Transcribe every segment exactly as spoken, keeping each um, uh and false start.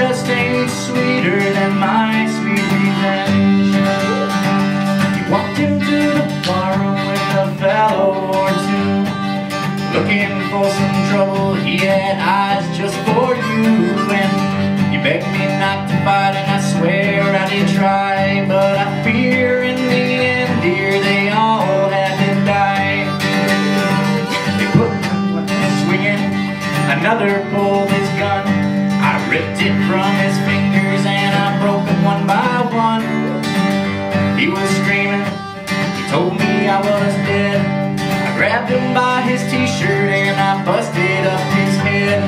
just ain't sweeter than my sweet revenge. You walked into the barroom with a fellow or two, looking for some trouble. He had eyes just for you, and you begged me not to fight, and I swear I did try, but I fear in the end, dear, they all had to die. They put one swinging, another pulled his gun. I ripped it from his fingers and I broke it one by one. He was screaming, he told me I was dead. I grabbed him by his t-shirt and I busted up his head.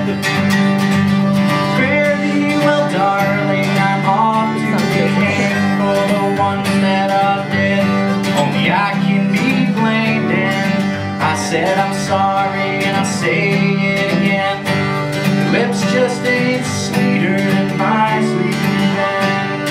Fare thee well, darling, I'm off to get hanged for the ones that are dead. Only I can be blamed, and I said I'm sorry and I say it again. Your lips just ain't sweeter than my sweet revenge.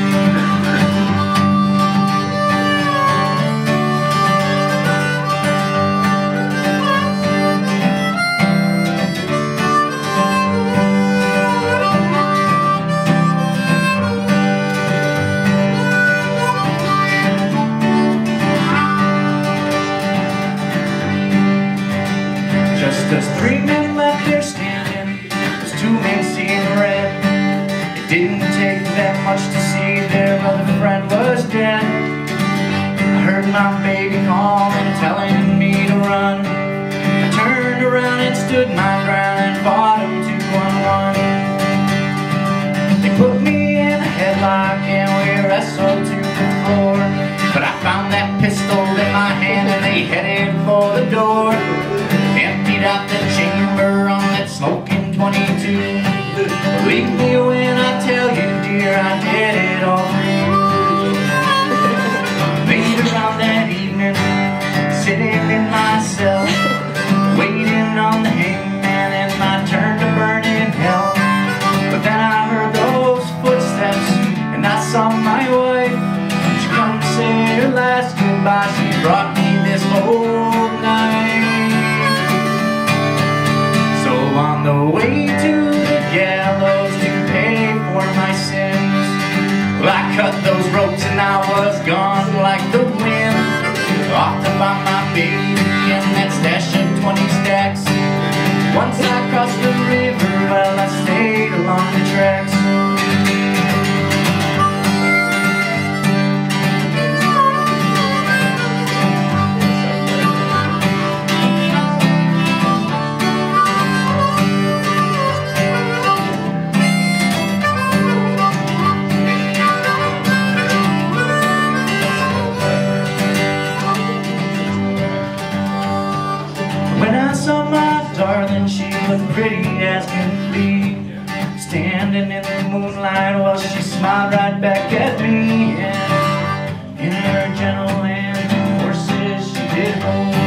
Just as three men left there standing, as two men seeing red. It didn't take that much to see their other friend was dead. I heard my baby calling, telling me to run. I turned around and stood my ground and fought him two on one. They put me in a headlock and we wrestled to the floor, but I found that pistol in my hand and they headed for the door. Emptied out the chamber on that smoking twenty-two. Believe me when I tell you, dear, I did it all for you. Later on that evening, sitting in my cell, waiting on the hangman and my turn to burn in hell. But then I heard those footsteps and I saw my wife. She come to say her last goodbye. She brought me this whole night. On the way to the gallows to pay for my sins, well, I cut those ropes and I was gone like the wind. Off to find my baby and that stash of twenty stacks. Once I crossed the river, well, I stayed along the tracks. When I saw my darling, she looked pretty as can be. Standing in the moonlight, well, she smiled right back at me. And in her gentle hand, horses she did hold.